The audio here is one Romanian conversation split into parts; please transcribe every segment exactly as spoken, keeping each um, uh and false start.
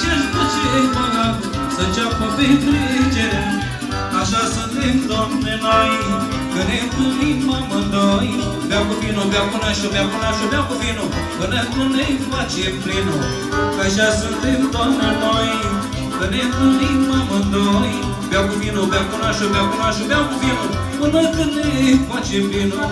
și-și duce paharul să înceapă petrecerea. Așa suntem, Doamne, noi, că ne întâlnim amândoi. Beau cu vinul, beau cu nașul, beau cu nașul, beau cu vinul, până când ne face plinul. Așa suntem, Doamne, noi, că ne întâlnim amândoi. Beau cu vinul, beau cu nașul, beau cu nașul, beau cu vinul, până când ne face plinul.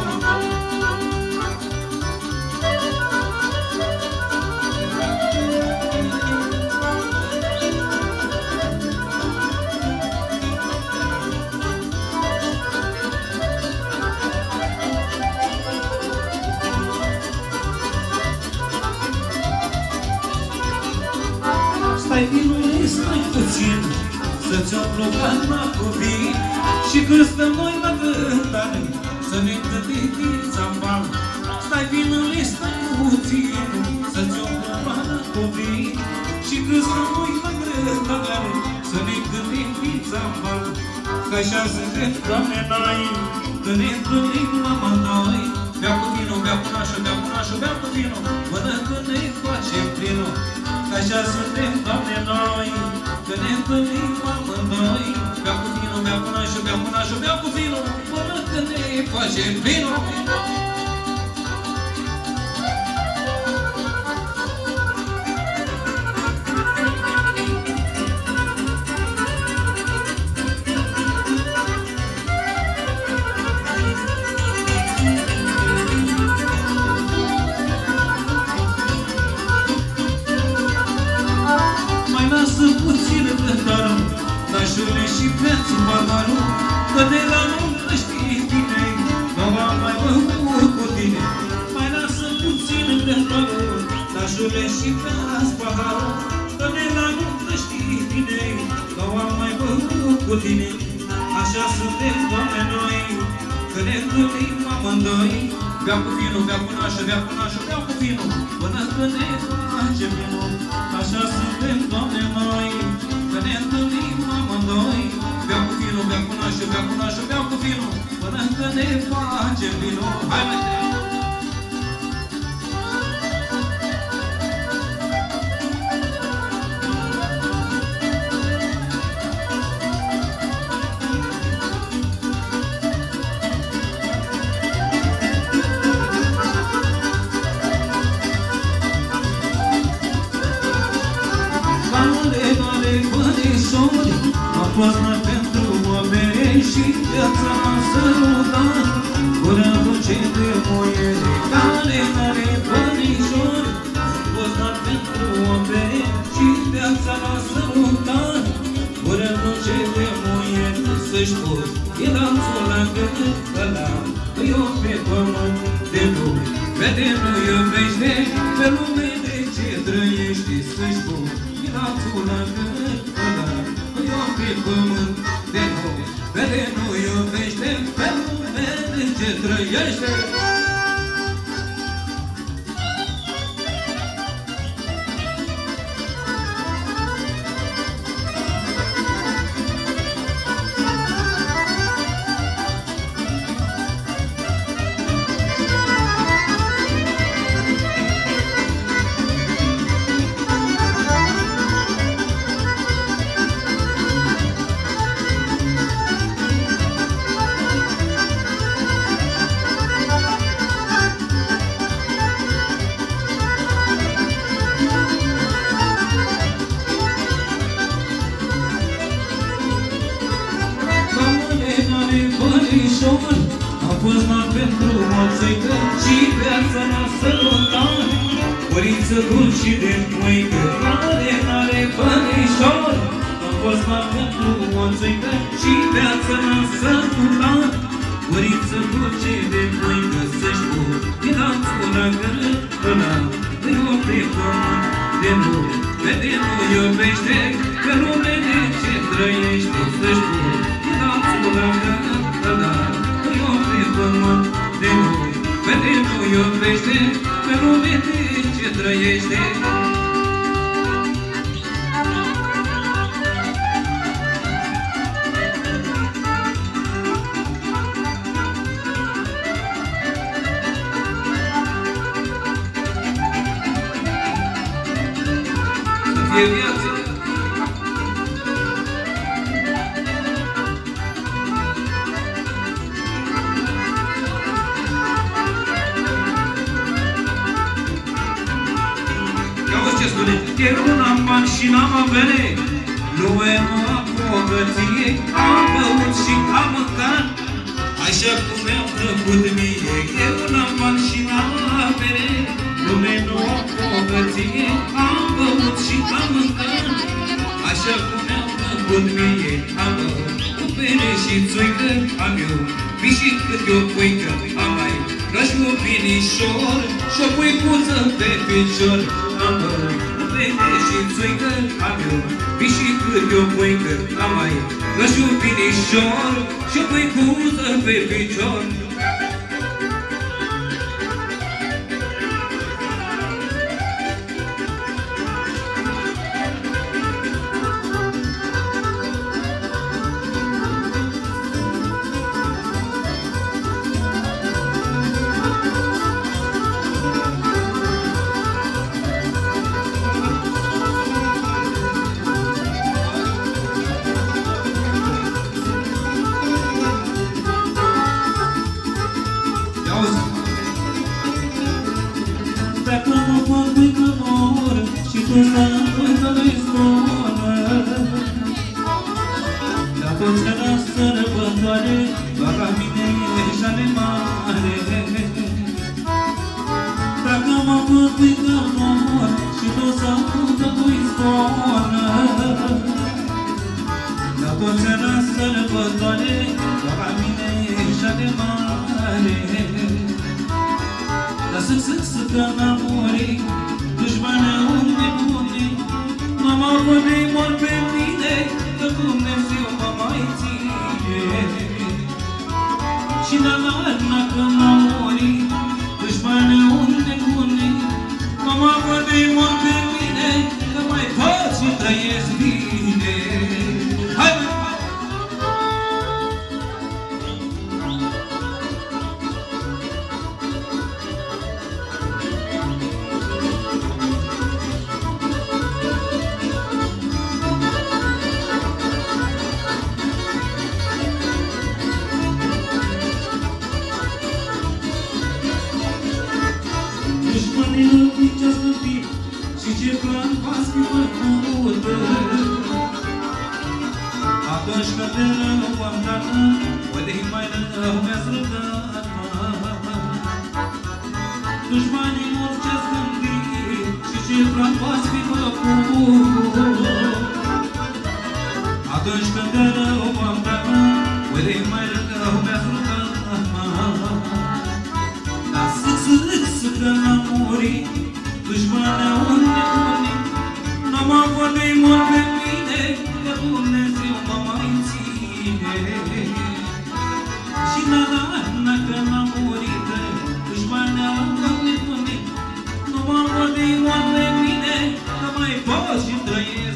Stai vinule, stai puțin, să-ți umplu cana cu vin. Și când stăm noi la cântare, să ne cântitiți ambal. Stai vinule, stai puțin, să-ți umplu cana cu vin. Și când stăm noi la cântare, să ne cântitiți ambal. Că așa suntem, Doamne, noi, că ne întâlnim amândoi. Beau cu vinul, beau cu nașul, beau cu nașul, beau cu vinul, până când ne facem plinul. Așa suntem, Doamne, noi, că ne întâlnim amândoi. Beau cu vinul, beau cu nașul, beau cu nașul, beau cu vinul, până când ne facem plinul. Nașule și prețul paharul, că de la nuntă știi bine, că v-am mai făcut cu tine. Mai lasă puțin cântarul, nașule și prețul paharul, că de la nuntă știi bine, că v-am mai făcut cu tine. Așa suntem, Doamne, noi, că ne întâlnim amândoi. Beau cu vinul, beau cu nașul, beau cu nașul, beau cu vinul, până când ne face vinul. Așa suntem, Doamne, noi, că ne întâlnim amândoi. Beau cu vinul, beau cu nașul, beau cu nașul, beau cu vinul, până când ne face vinul. Hai mai tare! Am fost mai pentru o bere și viața m-a sărutat, până dulce de muiere care n-are bănișori. Am fost mai pentru o bere și viața m-a sărutat, până dulce de muiere. Să-și pot, e dansul la gât ăla, îi o pe pământ de lume. Vede, nu iubește, pe lume de ce trăiește. Să-și pot, e dansul la gât ăla, pe pământ de nou. Vede, nu iubește, pe lume de ce trăiește. Am fost mai pentru o țăică și viața m-a sărutat, părință dulci de măică, n-are, n-are bănișor. Am fost mai pentru o țăică și viața m-a sărutat, părință dulci de măică. Să-și pot, din dansul la gât ăla, îi o pe pământ de lume. Vede, nu iubește, pe lume de ce trăiește. Să-și pot, din dansul la gât ăla, îi o pe pământ de lume. Vede, nu iubește, pe lume de ce trăiește. Să fie viață! spune, eu n-am bani și n-am avere, lume nu am bogăție, am băut și am mâncat, așa cum mi-am plăcut mie, eu n-am bani și n-am avere, lume nu am bogăție, am băut și am mâncat, așa cum mi-am plăcut mie, am băut cu bere și țuică, am eu, mi și cât o puică, am mai ca și un binișor și o puicuță pe picior, am băut cu bere și țuică, am eu, mi și cât o puică, am mai ca și un binișor și o puicuță pe picior. Dacă mă fac mâincă mor și tu să-mi să-mi zboră, de atunci că la sărbătoare doar la mine ești ale mare. Dacă mă fac mâincă mor și tu să-mi zboră, de atunci că la sărbătoare doar la mine ești ale mare. Dar să să să că n-am murit, dușmane unde bune, nu mă pune mor pe mine, că Dumnezeu mă mai ține. Și n-a că n-am murit, dușmane unde bune, nu mă pune mor pe mine, că mai pot și trăiesc bine. Hai mă! Dușmanilor ce-a scâmpit și ce plan v-ați fi făcută, atunci când de rău v-am dat, ori mai rău mi-ați răbdat. Dușmanilor ce-a scâmpit și ce plan v-ați fi făcută, atunci când de rău v-am dat, ori mai rău mi-ați răbdat. Dar să-ți că n-am murit, dușmane unde unde, n-am avut de mor pe mine, că Dumnezeu mă mai ține. Și n-a că n-am murit, dușmane unde unde, n-am avut de mor pe mine, că mai pot și trăiesc.